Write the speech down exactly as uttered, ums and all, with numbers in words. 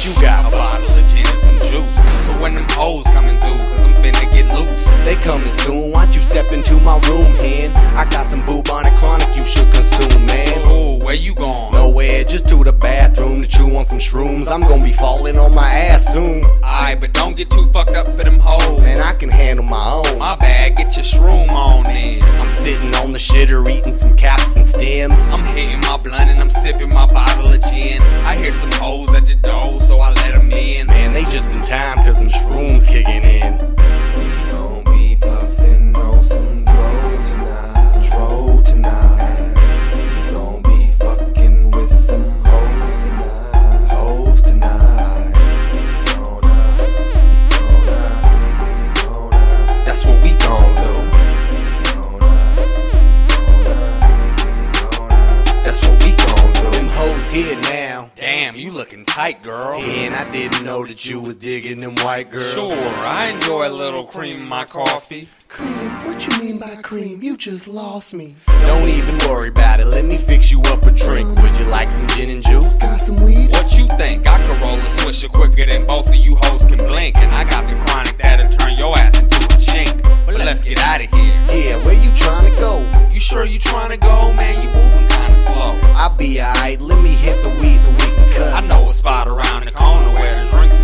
you got? A bottle of gin and some juice. So when them hoes coming through, cause I'm finna get loose. They coming soon, why don't you step into my room, hen? I got some bubonic chronic you should consume, man. Ooh, where you going? Nowhere, just to the bathroom to chew on some shrooms. I'm gonna be falling on my ass soon. Alright, but don't get too fucked up for them hoes. Man, I can handle my own. My bad, get your shroom on then. I'm sitting on the shitter eating some caps and stems. I'm hitting my blunt and I'm sipping my bottle of gin. I hear some hoes at the door, so I let them in. Man, they just in time cause them shrooms kicking in. We gon' be puffin' on some dro tonight, dro tonight. We gon' be fucking with some hoes tonight, hoes tonight. We gonna, we gonna, we gonna. That's what we gon' do. That's what we gon' do. Them hoes here now. Damn, you looking tight, girl. And I didn't know that you was digging them white girls. Sure, I enjoy a little cream in my coffee. Cream? What you mean by cream? You just lost me. Don't even worry about it, let me fix you up a drink. Would you like some gin and juice? Got some weed? What you think? I could roll a swisher quicker than both of you hoes can blink. And I got the chronic that'll turn your ass into a chink. But let's get out of here. Yeah, where you trying to go? You sure you trying to go, man? You moving kinda slow. I'll be alright, let me hit the weed so we can cut. I know a spot around the corner where the drinks